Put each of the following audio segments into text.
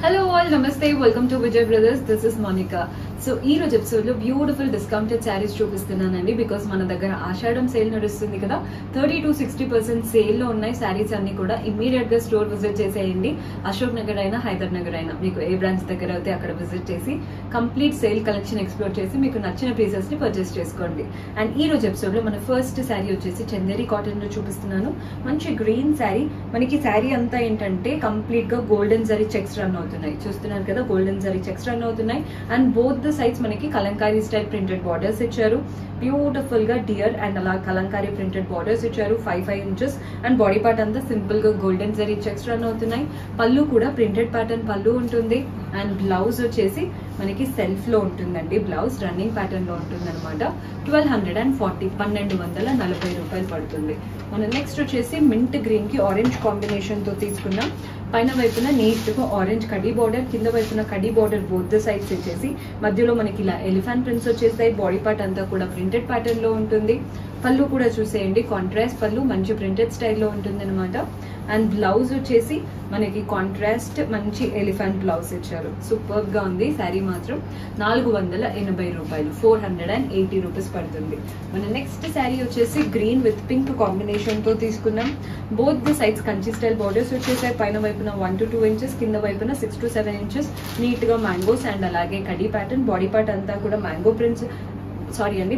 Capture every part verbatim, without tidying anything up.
Hello all, namaste, welcome to Vijay Brothers. This is Monica. So ఈ రోజు episode లో beautiful discounted saris చూపిస్తున్నానండి. Because మన దగ్గర ఆషాఢం సేల్ నడుస్తుంది కదా, thirty to sixty percent sale లో ఉన్నాయి శారీస్ అన్ని కూడా. ఇమీడియట్ గా స్టోర్ విజిట్ చేసేయండి. అశోక్ నగర్ అయినా హైదర్ నగర్ అయినా మీకు ఏ బ్రాంచ్ దగ్గర అయితే అక్కడ విజిట్ చేసి కంప్లీట్ సేల్ కలెక్షన్ ఎక్స్ప్లోర్ చేసి మీకు నచ్చిన పీసెస్ ని పర్చేస్ చేసుకోండి. అండ్ ఈ రోజు ఎపిసోడ్ లో మన ఫస్ట్ శారీ వచ్చేసి చందేరి కాటన్ లో చూపిస్తున్నాను. మంచి గ్రీన్ శారీ. మనకి శారీ అంతా ఏంటంటే కంప్లీట్ గా గోల్డెన్ జరీ చెక్స్ రన్ అవుతున్నాయి. చూస్తున్నారు కదా, గోల్డెన్ జరీ చెక్స్ రన్ అవుతున్నాయి. అండ్ బోత్ సైడ్స్ మనకి కలంకారీ స్టైల్ ప్రింటెడ్ బార్డర్స్ ఇచ్చారు. బ్యూటిఫుల్ గా డియర్ అండ్ అలా కలంకారీ ప్రింటెడ్ బార్డర్స్ ఇచ్చారు. Five five inches and body part అంతా సింపుల్ గా గోల్డెన్ జరీ చెక్స్ రన్ అవుతున్నాయి. పళ్ళు కూడా ప్రింటెడ్ ప్యాటర్న్ పళ్ళు ఉంటుంది. అండ్ బ్లౌజ్ వచ్చేసి మనకి సెల్ఫ్ లో ఉంటుందండి. బ్లౌజ్ రన్నింగ్ ప్యాటర్న్ లో ఉంటుంది అనమాట. ట్వెల్వ్ హండ్రెడ్ అండ్ ఫార్టీ పన్నెండు వందల నలభై రూపాయలు పడుతుంది. మనం నెక్స్ట్ వచ్చేసి మింట్ గ్రీన్ కి ఆరెంజ్ కాంబినేషన్ తో తీసుకున్నాం. పైన వైపున నీట్ గా ఆరెంజ్ కడీ బార్డర్, కింద వైపున కడీ బార్డర్ బోత్ సైడ్స్ వచ్చేసి మధ్యలో మనకి ఇలా ఎలిఫెంట్ ప్రింట్స్ వచ్చేస్తాయి. బాడీ పార్ట్ అంతా కూడా ప్రింటెడ్ ప్యాటర్న్ లో ఉంటుంది. పళ్ళు కూడా చూసేయండి, కాంట్రాస్ట్ పళ్ళు మంచి ప్రింటెడ్ స్టైల్లో ఉంటుంది అనమాట. అండ్ బ్లౌజ్ వచ్చేసి మనకి కాంట్రాస్ట్ మంచి ఎలిఫెంట్ బ్లౌజ్ ఇచ్చారు. సూపర్ గా ఉంది శారీ మాత్రం. నాలుగు వందల ఎనభై రూపాయలు four hundred and eighty rupees పడుతుంది. మన నెక్స్ట్ శారీ వచ్చేసి గ్రీన్ విత్ పింక్ కాంబినేషన్ తో తీసుకున్నాం. Both the sides Kanchi style borders వచ్చేసాయి. పైన వైపున వన్ టు టూ ఇంచెస్, కింద వైపున six to seven inches neat గా మ్యాంగోస్ అండ్ అలాగే కడీ ప్యాటర్న్. బాడీ పార్ట్ అంతా కూడా మ్యాంగో ప్రింట్స్ సారీ అండి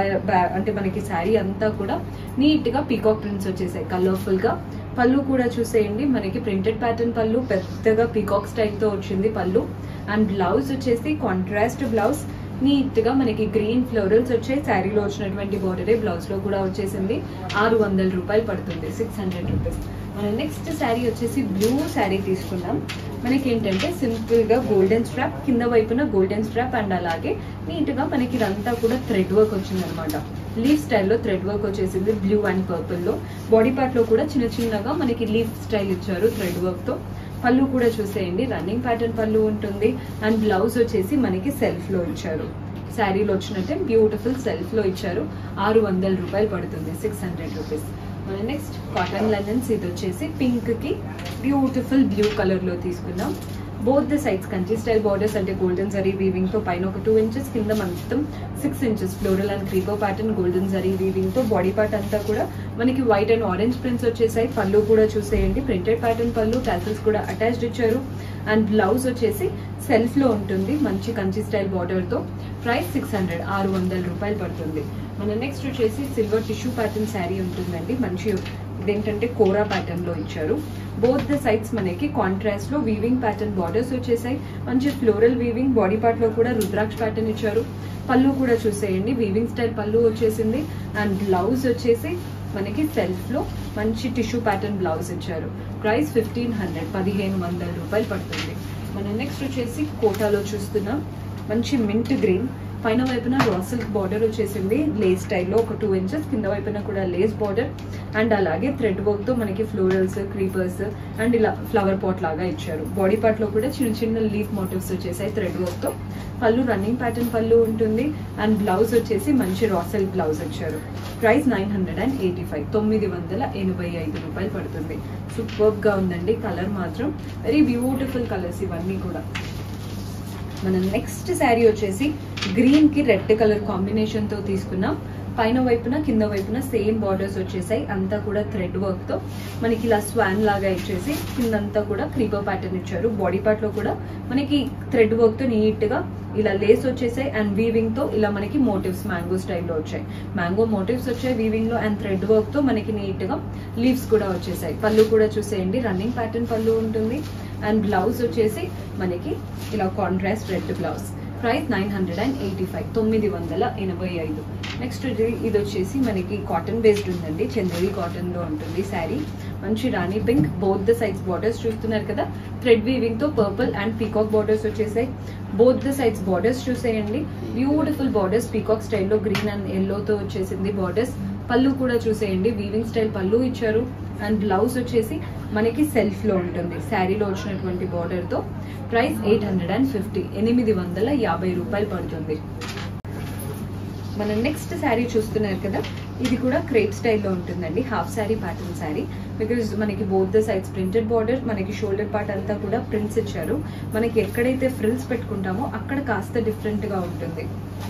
అంటే మనకి శారీ అంతా కూడా నీట్ గా పీకాక్ ప్రింట్స్ వచ్చేసాయి కలర్ఫుల్ గా. పళ్ళు కూడా చూసేయండి, మనకి ప్రింటెడ్ ప్యాటర్న్ పళ్ళు, పెద్దగా పీకాక్ స్టైల్ తో వచ్చింది పళ్ళు. అండ్ బ్లౌజ్ వచ్చేసి కాంట్రాస్ట్ బ్లౌజ్ నీట్ గా మనకి గ్రీన్ ఫ్లోరల్స్ వచ్చాయి. శారీలో వచ్చినటువంటి బార్డరే బ్లౌజ్ లో కూడా వచ్చేసింది. ఆరు వందల రూపాయలు పడుతుంది, సిక్స్ హండ్రెడ్ రూపీస్. మన నెక్స్ట్ శారీ వచ్చేసి బ్లూ శారీ తీసుకున్నాం. మనకి ఏంటంటే సింపుల్ గా గోల్డెన్ స్ట్రాప్, కింద వైపున గోల్డెన్ స్ట్రాప్ అండ్ అలాగే నీట్ గా మనకి ఇదంతా కూడా థ్రెడ్ వర్క్ వచ్చింది అనమాట. లీఫ్ స్టైల్లో థ్రెడ్ వర్క్ వచ్చేసింది బ్లూ అండ్ పర్పుల్ లో. బాడీ పార్ట్ లో కూడా చిన్న చిన్నగా మనకి లీఫ్ స్టైల్ ఇచ్చారు థ్రెడ్ వర్క్ తో. పళ్ళు కూడా చూసేయండి, రన్నింగ్ ప్యాటర్న్ పళ్ళు ఉంటుంది. అండ్ బ్లౌజ్ వచ్చేసి మనకి సెల్ఫ్ లో ఇచ్చారు. శారీలో వచ్చినట్టే బ్యూటిఫుల్ సెల్ఫ్ లో ఇచ్చారు. ఆరు వందల రూపాయలు పడుతుంది, సిక్స్ హండ్రెడ్ రూపీస్. మన నెక్స్ట్ కాటన్ లెనిన్స్, ఇది వచ్చేసి పింక్ కి బ్యూటిఫుల్ బ్లూ కలర్ లో తీసుకున్నాం. Both the sides Kanchi style borders అంటే గోల్డెన్ జరీ వీవింగ్ తో, పైన ఒక టూ ఇంచెస్, కింద మొత్తం six inches floral and creeper pattern golden zari weaving తో. బాడీ పార్ట్ అంతా కూడా మనకి వైట్ అండ్ ఆరెంజ్ ప్రింట్స్ వచ్చేసాయి. పళ్ళు కూడా చూసేయండి, ప్రింటెడ్ ప్యాటర్న్ పళ్ళు, టాసిల్స్ కూడా అటాచ్డ్ ఇచ్చారు. అండ్ బ్లౌజ్ వచ్చేసి సెల్ఫ్ లో ఉంటుంది మంచి కంచి స్టైల్ బార్డర్ తో. ప్రైస్ సిక్స్ హండ్రెడ్ ఆరు వందల రూపాయలు పడుతుంది. మన నెక్స్ట్ వచ్చేసి సిల్వర్ టిష్యూ ప్యాటర్న్ శారీ ఉంటుందండి. మంచి ఇదేంటంటే కోరా ప్యాటర్న్ లో ఇచ్చారు. బోత్ ద సైడ్స్ మనకి కాంట్రాస్ట్ లో వీవింగ్ ప్యాటర్న్ బార్డర్స్ వచ్చేసాయి. మంచి ఫ్లోరల్ వీవింగ్, బాడీ పార్ట్ లో కూడా రుద్రాక్ష ప్యాటర్న్ ఇచ్చారు. పళ్ళు కూడా చూసేయండి, వీవింగ్ స్టైల్ పళ్ళు వచ్చేసింది. అండ్ బ్లౌజ్ వచ్చేసి మనకి సెల్ఫ్ లో మంచి టిష్యూ ప్యాటర్న్ బ్లౌజ్ ఇచ్చారు. ప్రైస్ ఫిఫ్టీన్ హండ్రెడ్ పదిహేను వందల రూపాయలు పడుతుంది. మనం నెక్స్ట్ వచ్చేసి కోటాలో చూస్తున్నాం. మంచి మింట్ గ్రీన్, పైన వైపున రా సిల్క్ బార్డర్ వచ్చేసింది లేస్ స్టైల్లో ఒక టూ ఇంచెస్, కింద వైపున కూడా లేస్ బార్డర్ అండ్ అలాగే థ్రెడ్ వర్క్ తో మనకి ఫ్లోరల్స్, క్రీపర్స్ అండ్ ఇలా ఫ్లవర్ పాట్ లాగా ఇచ్చారు. బాడీ పార్ట్ లో కూడా చిన్న చిన్న లీఫ్ మోటివ్స్ వచ్చేసాయి థ్రెడ్ వర్క్ తో. పళ్ళు రన్నింగ్ ప్యాటర్న్ పళ్ళు ఉంటుంది. అండ్ బ్లౌజ్ వచ్చేసి మంచి రా సిల్క్ బ్లౌజ్ ఇచ్చారు. Price nine hundred and eighty five తొమ్మిది వందల ఎనభై ఐదు రూపాయలు పడుతుంది. సూపర్ గా ఉందండి కలర్ మాత్రం, వెరీ బ్యూటిఫుల్ కలర్స్ ఇవన్నీ కూడా. మన నెక్స్ట్ శారీ వచ్చేసి గ్రీన్ కి రెడ్ కలర్ కాంబినేషన్ తో తీసుకున్నాం. పైన వైపున కింద వైపున సేమ్ బార్డర్స్ వచ్చేసాయి. అంతా కూడా థ్రెడ్ వర్క్ తో మనకి ఇలా స్వాన్ లాగా ఇచ్చేసి కిందంతా కూడా క్రీపర్ ప్యాటర్న్ ఇచ్చారు. బాడీ పార్ట్ లో కూడా మనకి థ్రెడ్ వర్క్ తో నీట్ గా ఇలా లేస్ వచ్చేసాయి. అండ్ వీవింగ్ తో ఇలా మనకి మోటివ్స్ మ్యాంగో స్టైల్లో వచ్చాయి. మ్యాంగో మోటివ్స్ వచ్చాయి వీవింగ్ లో. అండ్ థ్రెడ్ వర్క్ తో మనకి నీట్ గా లీవ్స్ కూడా వచ్చేసాయి. పళ్ళు కూడా చూసేయండి, రన్నింగ్ ప్యాటర్న్ పళ్ళు ఉంటుంది. అండ్ బ్లౌజ్ వచ్చేసి మనకి ఇలా contrast red blouse. Price nine hundred and eighty five తొమ్మిది వందల ఎనభై ఐదు. నెక్స్ట్ ఇది వచ్చేసి మనకి కాటన్ బేస్డ్ ఉందండి. చందేరి కాటన్ లో ఉంటుంది శారీ. మంచి rani pink, both the sides borders చూస్తున్నారు కదా, థ్రెడ్ వీవింగ్ తో పర్పుల్ అండ్ పీకాక్ బార్డర్స్ వచ్చేసాయి. బోత్ ద సైడ్స్ బార్డర్స్ చూసేయండి, బ్యూటిఫుల్ బార్డర్స్ పీకాక్ స్టైల్లో గ్రీన్ అండ్ ఎల్లో తో వచ్చేసింది బార్డర్స్. పళ్ళు కూడా చూసేయండి, వీవింగ్ స్టైల్ పళ్ళు ఇచ్చారు. అండ్ బ్లౌజ్ వచ్చేసి మనకి సెల్ఫ్ లో ఉంటుంది శారీలో వచ్చినటువంటి బార్డర్ తో. Price eight hundred and fifty ఎనిమిది వందల యాభై రూపాయలు పడుతుంది. మన నెక్స్ట్ శారీ చూస్తున్నారు కదా, ఇది కూడా క్రేప్ స్టైల్లో ఉంటుందండి. Half sari pattern sari. Because మనకి both the sides printed border, మనకి షోల్డర్ పార్ట్ అంతా కూడా ప్రింట్స్ ఇచ్చారు. మనకి ఎక్కడైతే ఫ్రిల్స్ పెట్టుకుంటామో అక్కడ కాస్త డిఫరెంట్ గా ఉంటుంది.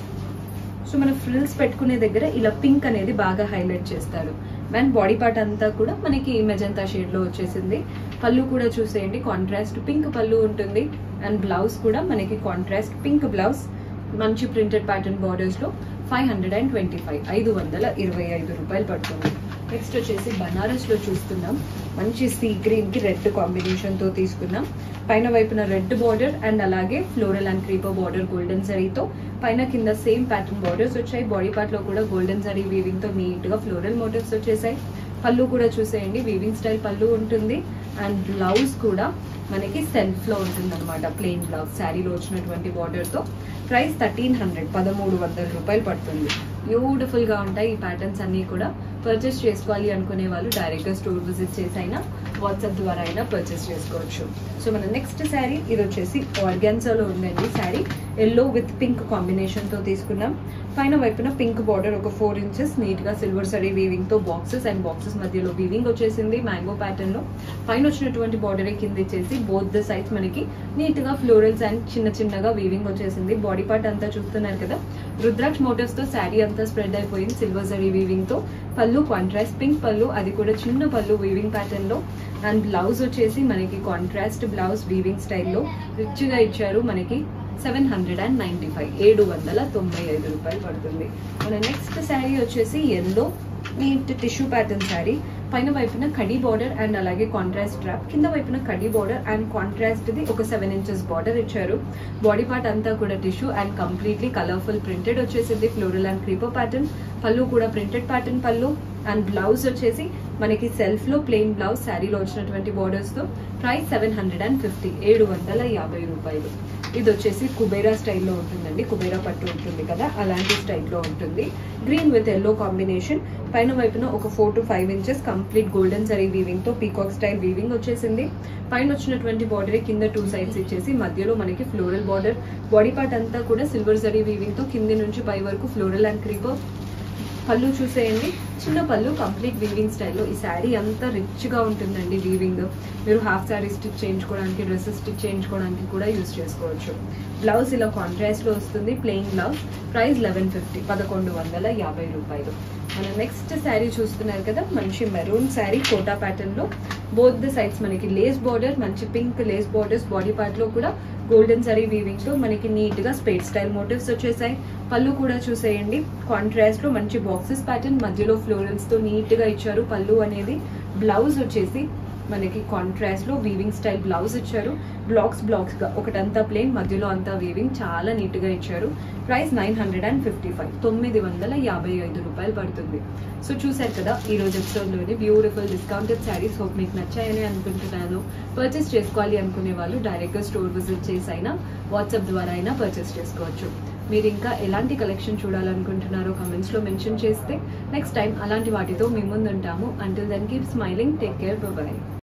సో మన ఫ్రిల్స్ పెట్టుకునే దగ్గర ఇలా పింక్ అనేది బాగా హైలైట్ చేస్తారు. అండ్ బాడీ పార్ట్ అంతా కూడా మనకి మెజంతా షేడ్ లో వచ్చేసింది. పళ్ళు కూడా చూసేయండి, కాంట్రాస్ట్ పింక్ పళ్ళు ఉంటుంది. అండ్ బ్లౌజ్ కూడా మనకి కాంట్రాస్ట్ పింక్ బ్లౌజ్, మంచి ప్రింటెడ్ ప్యాటర్న్ బార్డర్స్ లో five hundred and twenty five ఐదు వందల ఇరవై ఐదు రూపాయలు పడుతుంది. నెక్స్ట్ వచ్చేసి బనారస్ లో చూస్తున్నాం. మంచి సీ గ్రీన్ కి రెడ్ కాంబినేషన్ తో తీసుకున్నాం. పైన వైపున రెడ్ బార్డర్ అండ్ అలాగే floral and creeper border golden జరీతో, పైన కింద సేమ్ ప్యాటర్న్ బార్డర్స్ వచ్చాయి. బాడీ పార్ట్ లో కూడా గోల్డెన్ జరీ వీవింగ్ తో నీట్ గా ఫ్లోరల్ మోటివ్స్ వచ్చేసాయి. పళ్ళు కూడా చూసేయండి, వీవింగ్ స్టైల్ పళ్ళు ఉంటుంది. అండ్ బ్లౌజ్ కూడా మనకి సెల్ఫ్ లో ఉంటుంది అనమాట, ప్లెయిన్ బ్లౌజ్ శారీలో వచ్చినటువంటి బార్డర్ తో. ప్రైస్ థర్టీన్ హండ్రెడ్ పదమూడు వందల రూపాయలు పడుతుంది. బ్యూటిఫుల్ గా ఉంటాయి ఈ ప్యాటర్న్స్ అన్ని కూడా. పర్చేస్ చేసుకోవాలి అనుకునే వాళ్ళు డైరెక్ట్ గా స్టోర్ విజిట్ చేసి అయినా వాట్సాప్ ద్వారా అయినా పర్చేస్ చేసుకోవచ్చు. సో మన నెక్స్ట్ శారీ ఇది వచ్చేసి ఆర్గాన్జాలో ఉందండి sari. Yellow with pink combination తో తీసుకున్నాం. పైన వైపున పింక్ బార్డర్ ఒక ఫోర్ ఇంచెస్ నీట్ గా సిల్వర్ సరీ వీవింగ్ తో బాక్సెస్ అండ్ బాక్సెస్ మధ్యలో వీవింగ్ వచ్చేసింది మ్యాంగో ప్యాటర్న్ లో. పైన వచ్చినటువంటి బార్డర్ కింద ఇచ్చేసి బోత్ ద సైడ్స్ మనకి నీట్ గా ఫ్లోరల్స్ అండ్ చిన్న చిన్నగా వీవింగ్ వచ్చేసింది. బాడీ పార్ట్ అంతా చూస్తున్నారు కదా, రుద్రాక్ష మోటివ్స్ తో శారీ అంతా స్ప్రెడ్ అయిపోయింది సిల్వర్ సరీ వీవింగ్ తో. పళ్ళు కాంట్రాస్ట్ పింక్ పళ్ళు, అది కూడా చిన్న పళ్ళు వీవింగ్ ప్యాటర్న్ లో. అండ్ బ్లౌజ్ వచ్చేసి మనకి కాంట్రాస్ట్ బ్లౌజ్ వీవింగ్ స్టైల్లో రిచ్ గా ఇచ్చారు. మనకి seven hundred and ninety five ఏడు వందల తొంభై ఐదు రూపాయలు పడుతుంది. మన నెక్స్ట్ శారీ వచ్చేసి yellow neat tissue pattern sari. పైన వైపున కడీ బార్డర్ అండ్ అలాగే కాంట్రాస్ట్ ట్రాప్, కింద వైపున కడీ బార్డర్ అండ్ కాంట్రాస్ట్ ది ఒక సెవెన్ ఇంచెస్ బార్డర్ ఇచ్చారు. బాడీ పార్ట్ అంతా కూడా tissue and completely colourful printed వచ్చేసింది. Floral and creeper pattern. పళ్ళు కూడా ప్రింటెడ్ ప్యాటర్న్ పళ్ళు. అండ్ బ్లౌజ్ వచ్చేసి మనకి సెల్ఫ్ లో ప్లెయిన్ బ్లౌజ్ శారీలో వచ్చినటువంటి బార్డర్స్ తో. Price seven hundred and fifty ఏడు వందల యాభై రూపాయలు. ఇది వచ్చేసి కుబేరా స్టైల్లో ఉంటుందండి, కుబేరా పట్టు ఉంటుంది కదా అలాంటి స్టైల్లో ఉంటుంది. Green with yellow combination. పైన వైపున ఒక four to five inches complete golden zari weaving తో పీకాక్ స్టైల్ వీవింగ్ వచ్చేసింది. పైన వచ్చినటువంటి బార్డర్ కింద టూ సైడ్స్ ఇచ్చేసి మధ్యలో మనకి ఫ్లోరల్ బార్డర్. బాడీ పార్ట్ అంతా కూడా సిల్వర్ జరీ వీవింగ్ తో కింది నుంచి పై వరకు ఫ్లోరల్ అండ్ క్రీపర్. పళ్ళు చూసేయండి, చిన్న పళ్ళు కంప్లీట్ వీవింగ్ స్టైల్లో. ఈ శారీ అంతా రిచ్ గా ఉంటుందండి వీవింగ్. మీరు హాఫ్ శారీ స్టిచ్ చేయించుకోవడానికి, డ్రెస్సెస్ స్టిచ్ చేయించుకోవడానికి కూడా యూజ్ చేసుకోవచ్చు. బ్లౌజ్ ఇలా కాంట్రాస్ట్ లో వస్తుంది, plain blouse. Price eleven fifty పదకొండు వందల యాభై రూపాయలు. మన నెక్స్ట్ శారీ చూస్తున్నారు కదా, మంచి మెరూన్ శారీ కోటా ప్యాటర్న్ లో. బోత్ ద సైడ్స్ మనకి లేస్ బార్డర్, మంచి pink lace borders. Body part లో కూడా గోల్డెన్ జరీ వీవింగ్ తో మనకి నీట్ గా స్పేడ్ స్టైల్ మోటివ్స్ వచ్చేసాయి. పళ్ళు కూడా చూసేయండి, కాంట్రాస్ట్ లో మంచి బాక్సెస్ ప్యాటర్న్, మధ్యలో ఫ్లోరల్స్ తో నీట్ గా ఇచ్చారు పళ్ళు అనేది. బ్లౌజ్ వచ్చేసి మనకి కాంట్రాస్ట్ లో వీవింగ్ స్టైల్ బ్లౌజ్ ఇచ్చారు. బ్లాక్స్ బ్లాక్స్ గా, ఒకటంతా ప్లెయిన్, మధ్యలో అంతా వీవింగ్, చాలా నీట్ గా ఇచ్చారు. Price nine hundred and fifty five తొమ్మిది వందల యాభై ఐదు రూపాయలు పడుతుంది. సో చూసారు కదా ఈ రోజు ఎపిసోడ్ లోని బ్యూటిఫుల్ డిస్కౌంటెడ్ శారీస్. హోప్ మీకు నచ్చాయని అనుకుంటున్నాను. పర్చేస్ చేసుకోవాలి అనుకునే వాళ్ళు డైరెక్ట్ గా స్టోర్ విజిట్ చేసి అయినా వాట్సాప్ ద్వారా అయినా పర్చేస్ చేసుకోవచ్చు. మీరు ఇంకా ఎలాంటి కలెక్షన్ చూడాలనుకుంటున్నారో కమెంట్స్ లో మెన్షన్ చేస్తే నెక్స్ట్ టైం అలాంటి వాటితో మీ ముందు ఉంటాము. Until then keep smiling, take care, bye by.